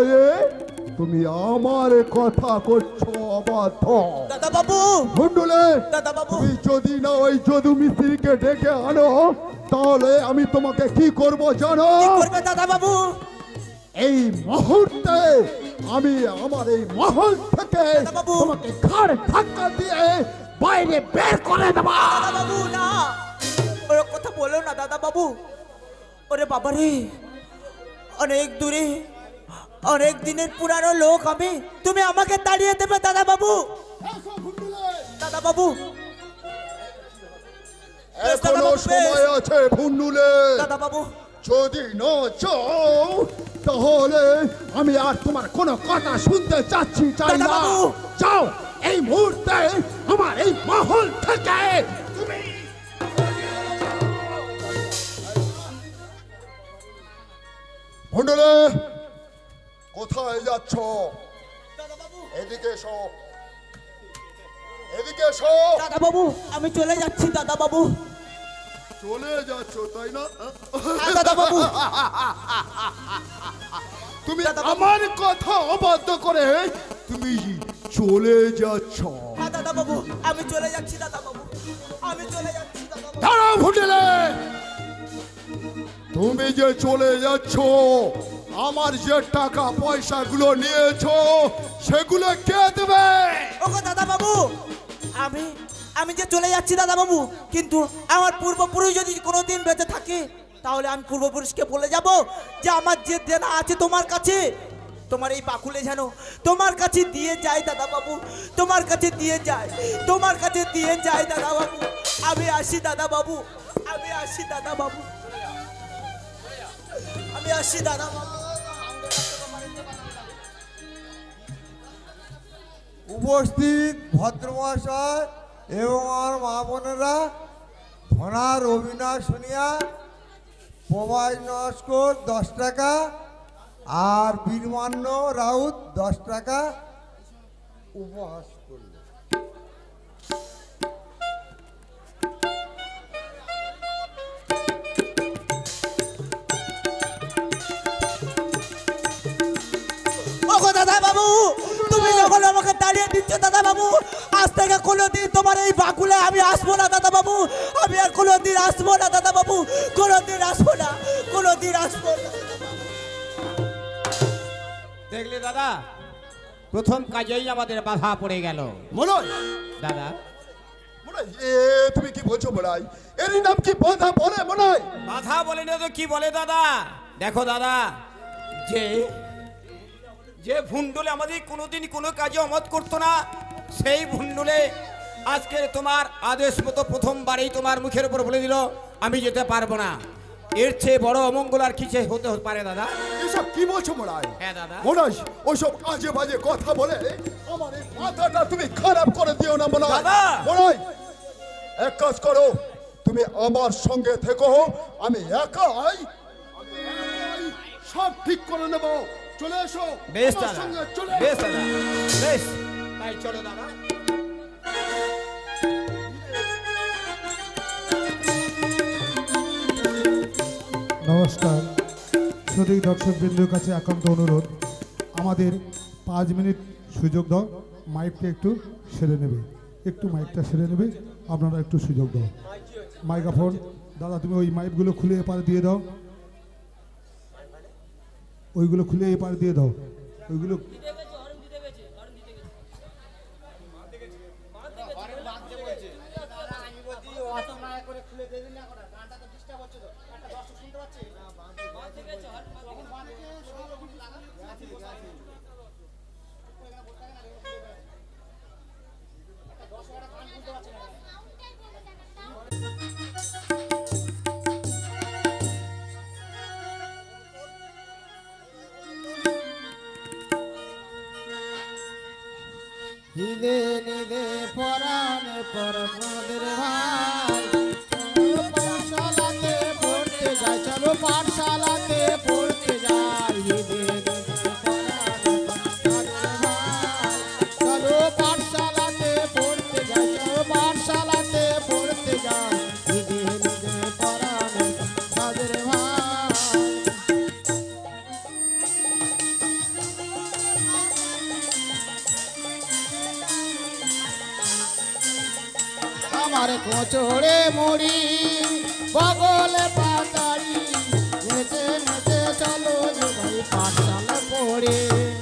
হয়ে তুমি আমার কথা করছো অবাধ্য। দাদা বাবু, ভুন্ডুলে, দাদা বাবু, তুমি যদি না ওই যদু মিস্ত্রিকে ডেকে আনো তাহলে আমি তোমাকে কি করব জানো? কি করবে দাদা বাবু? এই মুহূর্তে আমি আমার এই মহল থেকে তোমাকে ঘাড় ধাক্কা দিয়ে বাইরে বের করে দেব। দাদা বাবু না, ওর কথা বলো না দাদা বাবু। ওরে বাবারে, অনেক দূরে, অনেক দিনের পুরানো লোক আমি, তুমি আমাকে তাড়িয়ে দেবে দাদা বাবু? দাদা বাবু, এখনো সময় আছে ভুন্ডুলে। দাদা বাবু, যদি না চাও তাহলে আমি আর তোমার কোনো কথা শুনতে চাই না। যাও এই মুহূর্তে আমার এই মহল থেকে তুমি। ভুন্ডুলে, কোথায় যাচ্ছ? এদিকে এসো, এদিকে এসো। দাদা বাবু, আমি চলে যাচ্ছি দাদা বাবু। চলে যাচ্ছ তাই না? দাদা বাবু, তুমি আমার কথা অবাধ্য করে তুমি চলে যাচ্ছ। হ্যাঁ দাদা বাবু, আমি চলে যাচ্ছি দাদা বাবু, আমি চলে যাচ্ছি দাদা বাবু। দাঁড়াও ভুন্ডুলে, তুমি যে চলে যাচ্ছ আমার যে টাকা পয়সাগুলো নিয়েছো সেগুলো কে দেবে? ওগো দাদা বাবু, আমি যে চলে যাচ্ছি দাদা বাবু, কিন্তু আমার পূর্বপুরুষ যদি কোনোদিন বেঁচে থাকে তাহলে আমি পূর্বপুরুষকে বলে যাব যে আমার যে দেনা আছে তোমার কাছে, তোমার এই বাকুলে যেন তোমার কাছে দিয়ে যায় দাদা বাবু, তোমার কাছে দিয়ে যায়, তোমার কাছে দিয়ে যায় দাদা বাবু। আমি আসি দাদা বাবু, আমি আসি দাদা বাবু, আমি আসি দাদা বাবু। উপস্থিত ভদ্রমহাশয় এবং আমার মা বোনেরা, ধনার অভিনয় শুনিয়া প্রবাস নস্কর 10 টাকা আর বীরমান্য রাউত 10 টাকা উপহাস করল। দাদা বাবু, তুমি যখন আমাকে তাড়িয়ে দিচ্ছ দাদা বাবু, আজ থেকে কোনোদিন তোমার এই বাকুলে আমি আসবো না দাদা বাবু, আমি আর কোনোদিন আসবো না দাদা বাবু, কোনোদিন আসবো না, কোনোদিন আসবো না। দেখলে দাদা, প্রথম কাজেই আমাদের বাধা পড়ে গেল। মনোজ দাদা, তুমি কি বলছো মনাই? এর নাম কি বাধা বলে মনাই? বাধা বলে না তো কি বলে দাদা? দেখো দাদা, যে ভুন্ডুলে আমাদের কোনোদিন কোনো কাজে অমত করতো না, সেই ভুন্ডুলে আজকে তোমার আদেশ মতো প্রথমবারেই তোমার মুখের উপর বলে দিল আমি যেতে পারবো না। এর চেয়ে বড় অমঙ্গল আর কিছু হতে পারে দাদা? এসব কি বলছো মনাই? হ্যাঁ দাদা। মনাই, ওইসব আজে বাজে কথা বলে আমার এই মাথাটা তুমি খারাপ করে দিও না মনাই। দাদা! মনাই, এক কাজ করো, তুমি আমার সঙ্গে থেকো, আমি একাই সব ঠিক করে নেব। চলে এসো। বেশ আমার দাদা, সঙ্গে চলে বেশ দাদা, বেশ, তাই চলো দাদা। নমস্কার, শ্রোতা দর্শক বৃন্দের কাছে একান্ত অনুরোধ, আমাদের 5 মিনিট সুযোগ দাও, মাইকটা একটু সেরে নেবে, একটু মাইকটা সেরে নেবে, আপনারা একটু সুযোগ দাও। মাইক্রোফোন দাদা, তুমি ওই মাইকগুলো খুলে এপারে দিয়ে দাও, ওইগুলো খুলে এপারে দিয়ে দাও, ওইগুলো নিদে নিদে পরাণে পরমাদের ভাই, পাঠশালাতে পড়তে যাই, চলো পাঠশালাতে পড়তে যাই। নিদে নিদে পরাণে পরমাদের ভাই, চলো পাঠশালাতে পড়তে যাই, চলো পাঠশালাতে পড়তে যাই। নিদে নিদে পরাণে পরমাদের ভাই। আমার কোচড়ে মুড়ি বগলে পাতাড়ি নেচে নেচে চলো যে ভাই পাঠশালা পড়ে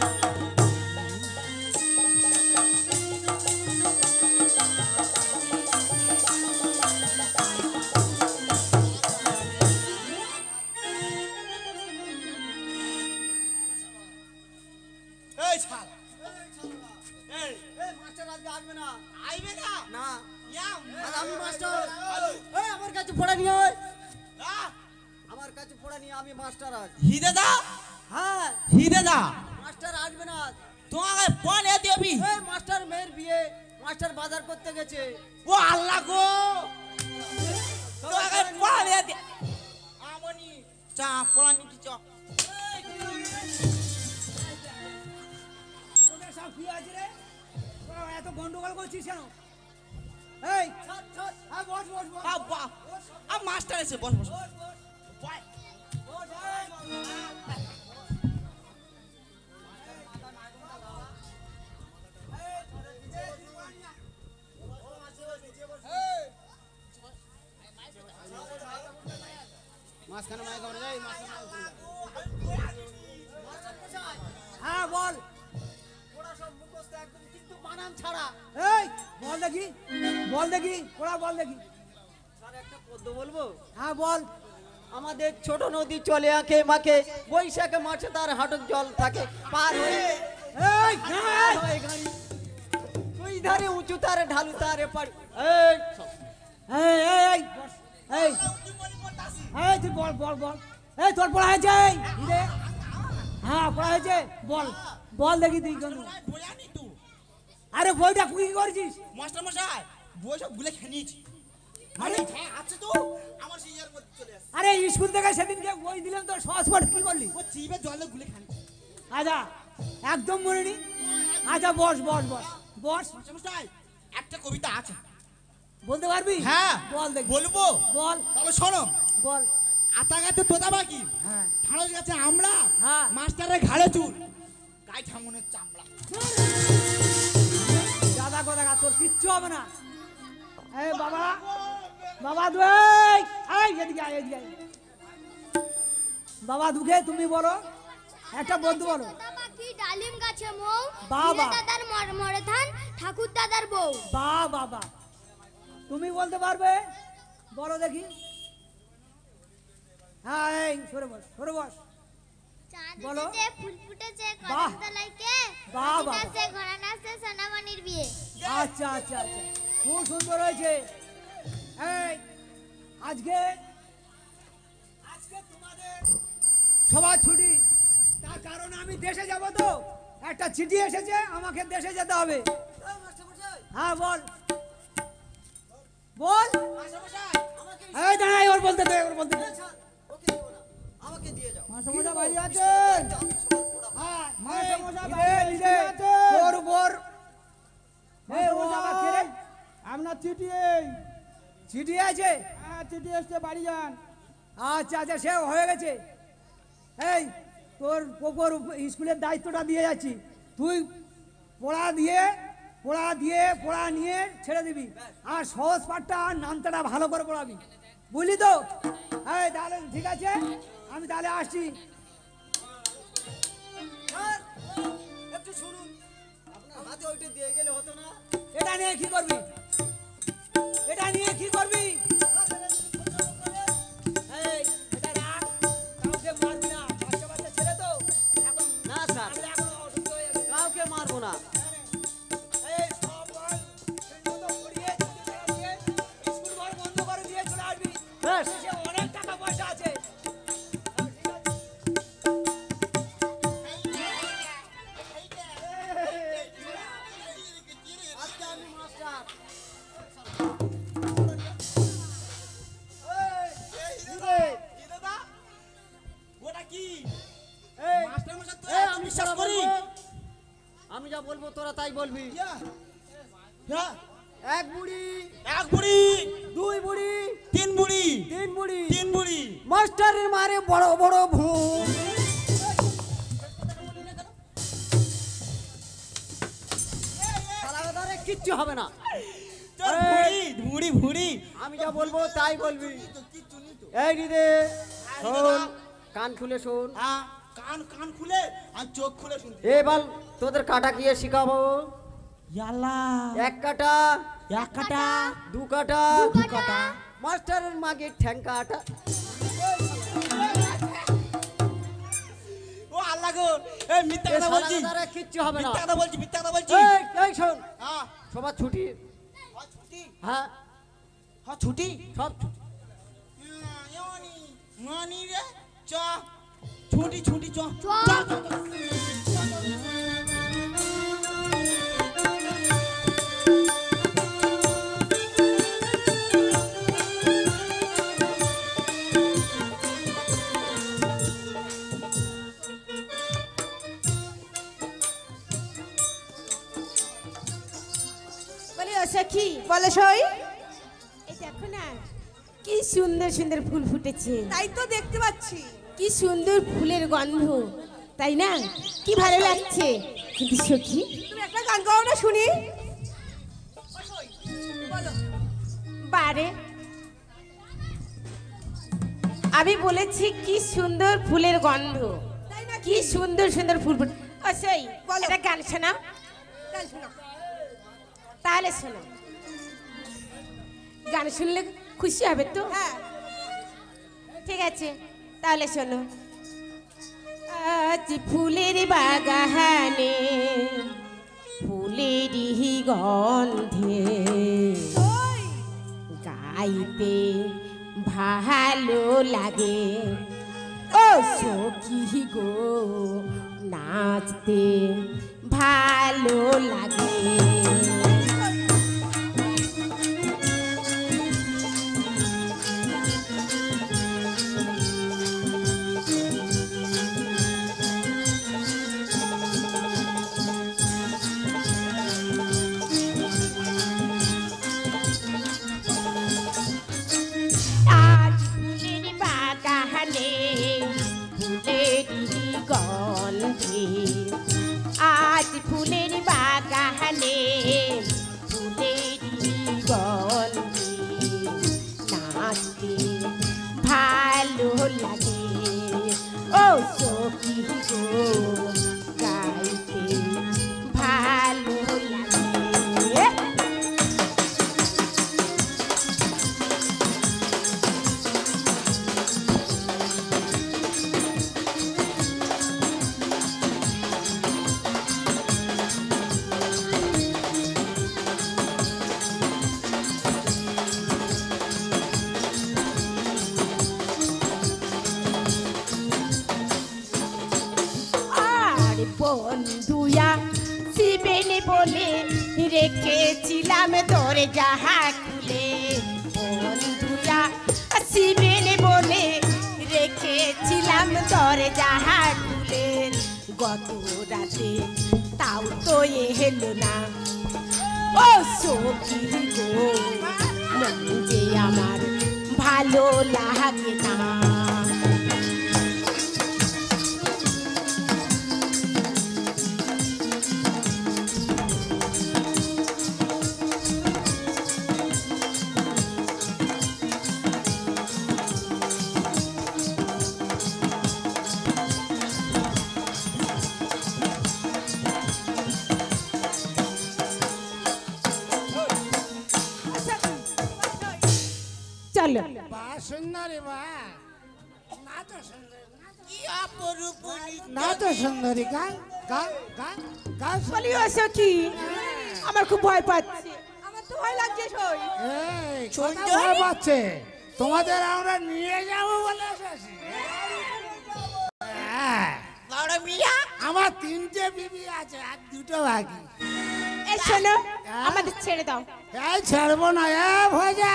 এই ছাড় এই মাস্টার আজকে আসবে না আইবে না না আর আমি মাস্টার এই আমার কাছে পড়া নিয়ে আয় আমার কাছে পড়া নিয়ে আমি মাস্টার আজ হি দাদা হ্যাঁ হি দাদা মাস্টার আসবে না তোমাকে কোন এ দেবি এই মাস্টার মেয়ের বিয়ে মাস্টার বাজার করতে গেছে ও আল্লাহ গো তোমাকে কোন এ দে আমনি চা পোলা নিতে চ তোদের সব কি আছে রে তোরা এত গন্ডগোল করছিস কেন এই ছাড় ছাড় হ্যাঁ বস বস বস বাবা আ মাস্টার এসে বস বস বয় মাঝখানে মাইক করে যাই হ্যাঁ বল ওরা সব মুখস্থ একদম কিন্তু বানান ছাড়া এই বল দেখি ওরা বল দেখি স্যার একটা পদ্য বলবো হ্যাঁ বল আমাদের ছোট নদী চলে আঁকে মাকে বৈশাখে মাঠে তার হাঁটুক জল থাকে পার হয়ে এই হয়ে গাড়ি তুই ধারে উঁচু তারে ঢালু তারে পাড়ি এই এই এই এই এই তুই বল বল বল এই তোর পড়া হয়েছে হ্যাঁ পড়া হয়েছে বল বল দেখি তুই কেন বয়ানি তুই আরে বইটা কি করছিস মাস্টার মশাই বই সব গুলে খেনিয়েছি আরে হ্যাঁ আছে তো আমার সিজার মধ্যে চলে আসে আরে স্কুল থেকে সেদিনকে বই দিলাম তো সহজ পাঠ কি করলি ও চিবে জলে গুলে খানি আচ্ছা একদম মনে নি আচ্ছা বস বস বস বস মাস্টার মশাই একটা কবিতা আছে বলতে পারবি হ্যাঁ বল দেখি বলবো বল তবে শোনো বল আতা গাছে তোতা বাকি হ্যাঁ ঢাড়স গাছে আমরা হ্যাঁ। মাস্টারের ঘাড়ে চুল গায়ে ঠামনের চামড়া দাদা কথা তোর কিচ্ছু হবে না এই বাবা বাবা দুই এই এদিকে আয় এদিকে আয়। বাবা দুকে তুমি বলো একটা বন্ধু বলো পাখি ডালিম গাছে মৌ বাবা। হীরে দাদার মরে ধান ঠাকুর দাদার বউ বা বাবা তুমি বলতে পারবে বলো দেখি হ্যাঁ এই সরে বস চাঁদ বলো। উঠেছে ফুল ফুটেছে বাহ। কদম তলায় কে বাহ, বাহ। নাচছে ঘোড়া নাচছে সোনামণির বিয়ে আচ্ছা আচ্ছা আচ্ছা খুব সুন্দর হয়েছে এই আজকে তোমাদের সবার ছুটি তার কারণ আমি দেশে যাব তো একটা চিঠি এসেছে আমাকে দেশে যেতে হবে হ্যাঁ বল বল এই দাঁড়াই ওর বলতে দে আমাকে দিয়ে যাও মাসমশাই বাড়ি আছেন হ্যাঁ মাসমশাই বাড়ি আছেন ওর উপর এই ও বাবা কে রে আপনার চিঠি চিঠি আছে হ্যাঁ চিঠি এসছে বাড়ি যান আচ্ছা আচ্ছা সে হয়ে গেছে এই তোর ওপর স্কুলের দায়িত্বটা দিয়ে যাচ্ছি তুই পড়া নিয়ে ছেড়ে দিবি আর সহজ পাঠটা আর নামটাটা ভালো করে পড়াবি বুঝলি তো এই তাহলে ঠিক আছে আমি তাহলে আসছি একটু শুনুন আপনার হাতে ওইটা দিয়ে গেলে হতো না এটা নিয়ে কি করবি এই এটা রাখ কাউকে মারবি না বাচ্চা ছেলে তো এখন না স্যার এখন অসুস্থ হয়ে যাবে কাউকে মারবো না এই সব বল ঠিকমতো পড়িয়ে দিয়ে স্কুল ঘর বন্ধ করে দিয়ে চলে আসবি বেশ। সে অনেক টাকা পয়সা আছে আজকে আমি মাস্টার ওটা কি এই, মাস্টার মশাই তো এই, এত আমি বিশ্বাস যা করি বলবো, আমি যা বলবো তোরা তাই বলবি হ্যাঁ এক বুড়ি এক বুড়ি দুই বুড়ি তিন বুড়ি তিন বুড়ি তিন বুড়ি মাস্টারের মারে বড় বড় ভুল কিচ্ছু হবে না তোর ভুড়ি ভুড়ি আমি যা বলবো তাই বলবি। এই দিদি শোন, কান খুলে শোন। হ্যাঁ, কান খুলে আর চোখ খুলে শুনতে। এবার তোদের কাটা গিয়ে শিখাবো। ইয়াল্লা, এক কাটা, এক কাটা, দু কাটা, দু কাটা, মাস্টারের মাগে ঠ্যাং কাটা। ও আল্লাহ গো, এই মিথ্যা কথা বলছি, দ্বারা কিচ্ছু হবে না। মিথ্যা কথা বলছি, মিথ্যা কথা বলছি। এই শোন, হ্যাঁ, সবার ছুটি। ছুটি, হ্যাঁ হ্যাঁ ছুটি। সব ছুটি। মানি রে, চ ছুটি ছুটি চ চ। বলি ও সখী, বলো সই। এই দেখো না কি সুন্দর সুন্দর ফুল ফুটেছে। তাই তো দেখতে পাচ্ছি। কি সুন্দর ফুলের গন্ধ, তাই না? কি ভালো লাগছে। কিন্তু সখী, তুমি একটা গান গাও না শুনি। বলো। বারে আমি বলেছি কি সুন্দর ফুলের গন্ধ, তাই না? কি সুন্দর সুন্দর ফুল ফুট। ও সেই বলো। একটা গান শোনাও। গান শোনাও। তাহলে শোনো, গান শুনলে খুশি হবে তো? হ্যাঁ। ঠিক আছে, তাহলে শোনো। আজ ফুলের বাগানে ফুলেরই গন্ধে গাইতে ভালো লাগে, ও সখী গো নাচতে ভালো লাগে। আজ ফুলের বাগানে ফুলেরই গন্ধে, আজ ফুলের বাগানে ফুলেরই গন্ধে নাচতে ভালো লাগে, ও সখী গো গাইতে ভালো লাগে। আর বন্ধুয়া শিবেনে বলে রেখেছিলাম তোরে যাহা খুলে, বন্ধুয়া শিবেনে বলে রেখেছিলাম তোরে যাহা খুলে, গত রাতে তাও তো এলো না, ও সখী গো মন যে আমার ভালো লাগে না। চলো বা সুন্দরী বা, না তো সুন্দরী, গান গান গান গান। বলি ও সখী, আমার খুব ভয় পাচ্ছে। আমার তো ভয় লাগছে সই। এই কথা ভয় পাচ্ছে, তোমাদের আমরা নিয়ে যাবো বলে এসেছি। হ্যাঁ, আমার 3টে বিবি আছে আর 2টো বাকি। এই শোনো, আমাদের ছেড়ে দাও। এই ছাড়বো না, এ ভজা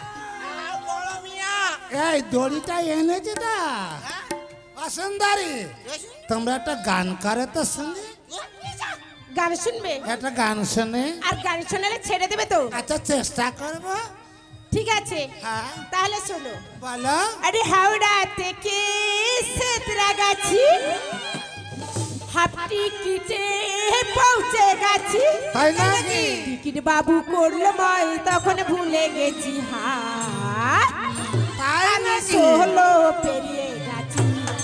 এই দড়িটা এনেছি তো অসুন্দরী, তোমরা একটা গান করে তো শুনি। গান শুনবে? একটা গান শুনে। আর গান শোনালে ছেড়ে দেবে তো? আচ্ছা চেষ্টা করবো। ঠিক আছে, হ্যাঁ তাহলে শোনো। বলো। আরে হাওড়া থেকে সেতরাগাছি, হাফ টিকিটে পৌঁছে গেছি। তাই নাকি? টিকিট বাবু করলো মই তখন ভুলে গেছি। তাই আমি নাকি? 16 পেরিয়ে গেছি।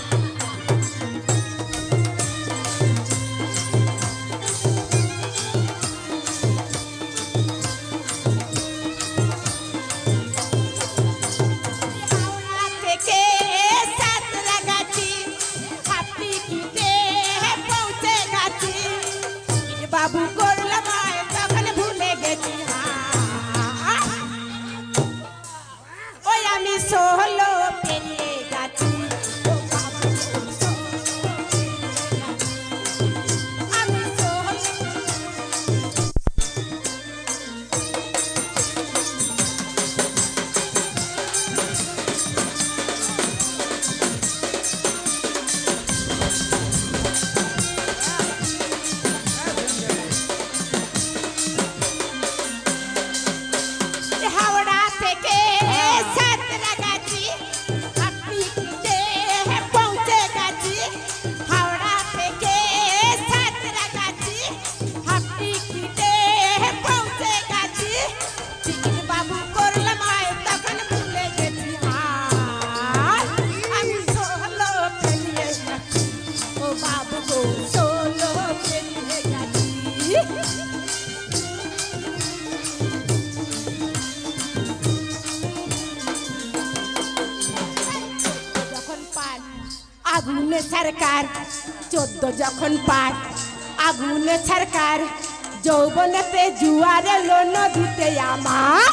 হাওড়া থেকে সাঁতরাগাছি, হাফ টিকিটে পৌঁছে গেছি। টিকিট বাবু করলো মই তখন ভুলে গেছি। ওই আমি 16 পেরিয়ে গেছি। আমি 16 হাওড়া থেকে সাঁতরাগাছি, হাফ টিকিটে পৌঁছে গেছি। হাওড়া থেকে সাঁতরাগাছি, হাফ টিকিটে পৌঁছে গেছি। টিকিট বাবু করলাম আয় তখন ভুলে গেছি। আমি 16 পেরিয়ে গেছি। ও বাবু গো 16 পেরিয়ে গেছি। যখন পার আগুনে সরকার, 14 যখন পার আগুনে সরকার, যৌবনেতে জুয়ারে লোন দিতে আমার।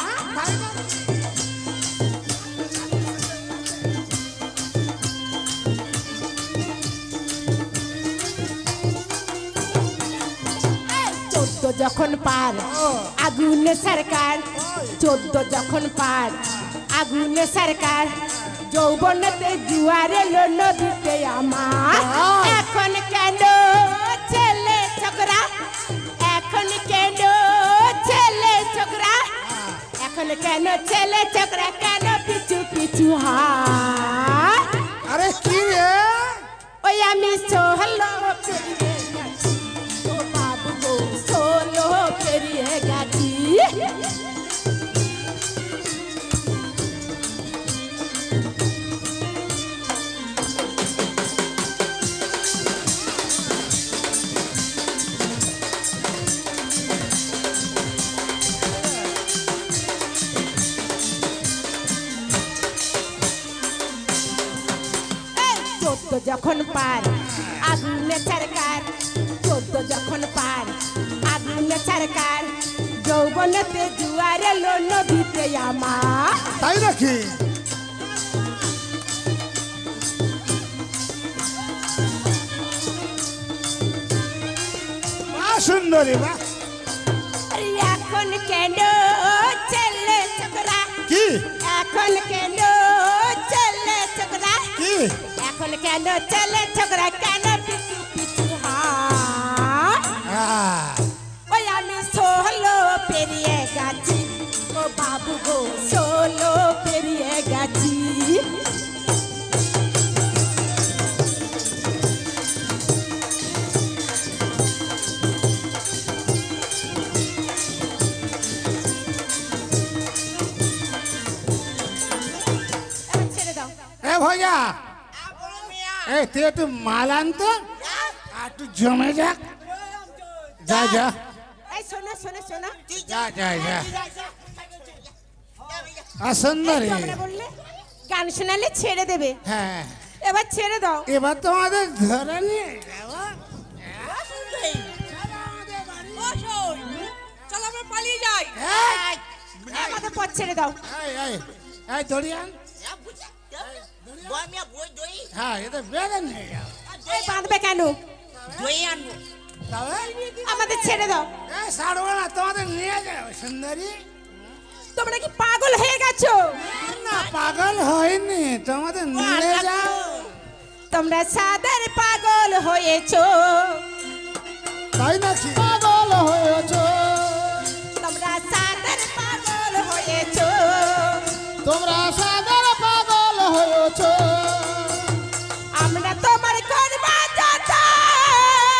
চোদ্দ যখন পার আগুনে সরকার, 14 যখন পার আগুনে সরকার, যৌবনেতে জুয়ারে লোন দিতে আমার। এখন কেন ছেলে ছোকরা, এখন কেন ছেলে ছোকরা, এখন কেন ছেলে ছোকরা, কেন পিছু পিছু আরে কি রে? ওই আমি 16 পেরিয়ে গেছি। ও বাবু গো 16 পেরিয়ে গেছি। চোদ্দ যখন পার আগুনে সরকার, 14 যখন পার আগুনে সরকার, যৌবনেতে জুয়ারে লোন দিতে আমার। তাই নাকি? বাহ সুন্দরী বাহ। আরে এখন কেন ছেলে ছোকরা, কি এখন কেন ছেলে ছোকরা, কি? এখন কেন ছেলে ছোকরা, কেন পিছু পিছু ওই আমি 16 পেরিয়ে গেছি। ও বাবু গো 16 পেরিয়ে গেছি। এবার ছেড়ে দাও। এ ভাইয়া, এই তুই একটু মাল আনতো, আর একটু জমে যাক। যা যা এই শোনো শোনো শোনো, যা যা যা। আর সুন্দরী, তোমরা বললে গান শোনালে ছেড়ে দেবে, হ্যাঁ এবার ছেড়ে দাও। এবার তোমাদের ধরে নিয়ে যাবো। চল আমরা পালিয়ে যাই। আমাদের পথ ছেড়ে দাও। এই দড়িয়ান, হ্যাঁ এটা বেড়ে নিয়ে যাও। এই বাঁধবে কেন? আমাদের ছেড়ে দাও। এই ছাড়বো না, তোমাদের নিয়ে যাও সুন্দরী। তোমরা কি পাগল হয়ে গেছো? না পাগল হয়নি, তোমাদের নিয়ে যাও। তোমরা সাদের পাগল হয়েছো। তাই নাকি? পাগল হয়েছো তোমরা সাদের পাগল হয়েছো। তোমরা সাদের পাগল হয়েছো। আমরা তোমার করবা যত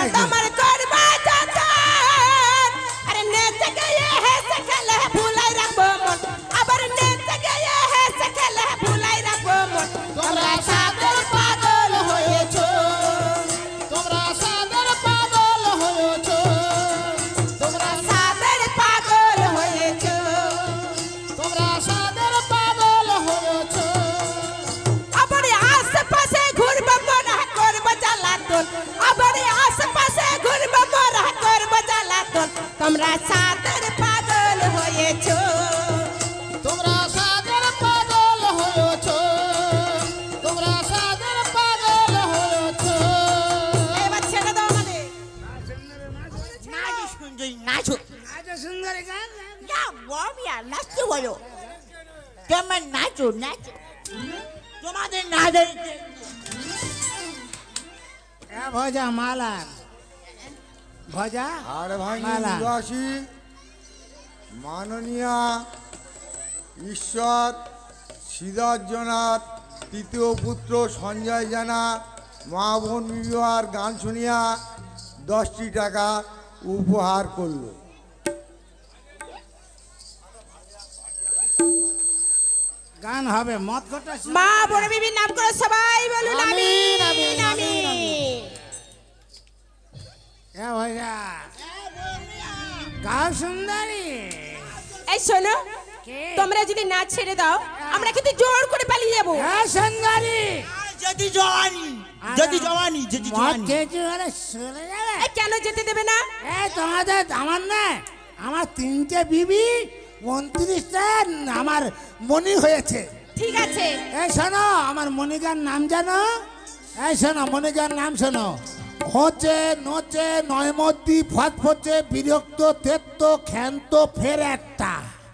তোমার করবা যতন আরে নেচে গিয়ে হেসে খেলে ভুলাই রাখবো মন আবার নেচে গিয়ে হেসে খেলে ভুলাই রাখবো মন তোমরা সাদের পাগল হয়েছো তোমরা সাদের পাগল হয়েছো তোমরা সাদের পাগল হয়েছো তোমরা সাদের পাগল হয়েছো আবার আশেপাশে ঘুরবো মরা করবো জ্বালাতন আবার আশেপাশে ঘুরবো মরা করবো জ্বালাতন তোমরা সাদের পাগল হয়েছো তোমরা সাদের পাগল হয়েছো তোমরা সাদের পাগল হয়েছো এবার ছেড়ে দাও আমাদের নাচো সুন্দরী নাচো সুন্দরী গান যা বমিয়া নাচতে বলো কেমন নাচো নাচো তোমাদের নাচের ভজা মালা ভজা আর ভাই মালা। নিবাসী মাননীয়া ঈশ্বর সিদ্ধার্থনাথ তৃতীয় পুত্র সঞ্জয় জানা মা বোন বিবাহের গান শুনিয়া 10টি টাকা উপহার করল। গান হবে মত কটা মা বড় বিবির নাম করে সবাই বলুন আমিন, আমিন আমিন, আমিন ভজা গাও সুন্দরী এই শোনো তোমরা যদি না ছেড়ে দাও আমরা কিন্তু জোর করে পালিয়ে যাবো সুন্দরী যদি জওয়ানি যদি জওয়ানি যদি মদ জওয়ানি খেয়েছি বলে চলে যাবে এই কেন যেতে দেবে না তোমাদের আমার না আমার 3টে বিবি 29টা আমার মনি হয়েছে ঠিক আছে এই শোনো আমার মনিকার নাম জানো এই শোনো মনিকার নাম শোনো হচ্ছে নচে নয়মদ্দি ফটফটে বিরক্ত তেত্ত ক্ষান্ত ফের একটা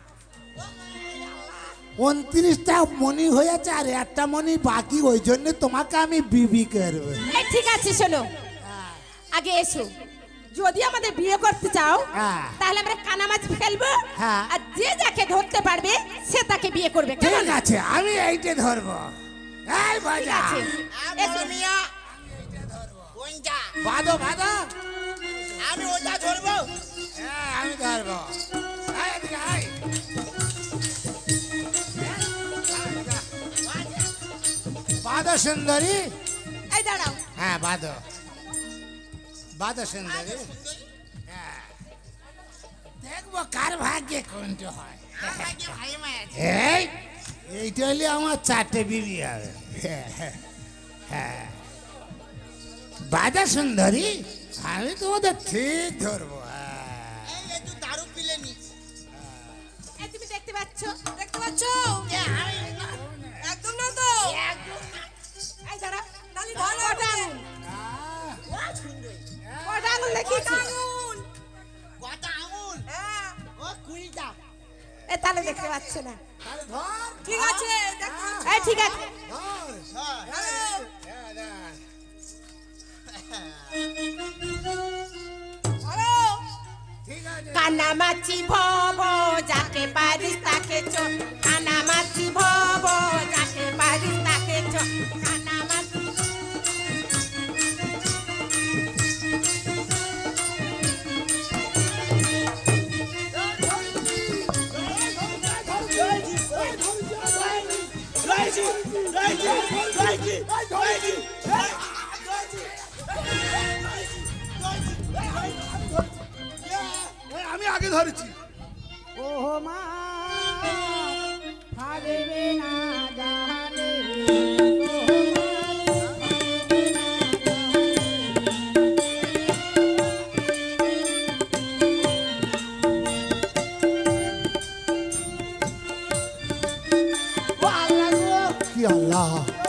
29টা মনি হয়েছে আর একটা মনি বাকি ওই জন্য তোমাকে আমি বিবি করবো এই ঠিক আছে শোনো আগে এসো যদি আমাদের বিয়ে করতে চাও হ্যাঁ। তাহলে আমরা কানামাছ ফেলবো হ্যাঁ। আর যে যাকে ধরতে পারবে সে তাকে বিয়ে করবে ঠিক কেমন? আছে আমি এইটা ধরবো এই ঠিক বাজা আছে এসো। মিয়া কোনটা বাদো বাদো আমি ওটা ধরবো আমি ধরবো এই এদিকে আয়। বাদো সুন্দরী এই দাঁড়াও হ্যাঁ বাদো বাদো সুন্দরী হ্যাঁ। দেখবো কার ভাগ্যে কোনটা হয় এই এইটা হলে আমার 4টে বিবি হবে হ্যাঁ বাদা সুন্দরী আমি তোমাদের ঠিক ধরবো একটু দারু পিলে নি এই তুমি দেখতে পাচ্ছো একদম না তো এই দাঁড়াও নালি বলো ওটা আঙুল ওটা আঙুল দেখিয়েছি কটা আঙুল হ্যাঁ ও 20টা এ তাহলে দেখতে পাচ্ছ না ঠিক আছে দেখো এই ঠিক আছে হ্যালো কানামাছি ভব যাকে পারিস তাকে চো কানামাছি ভব যাকে পারিস তাকে চো কানামাছি আমি আগে ধরেছি ও মা ভাববে না জানে কি আল্লাহ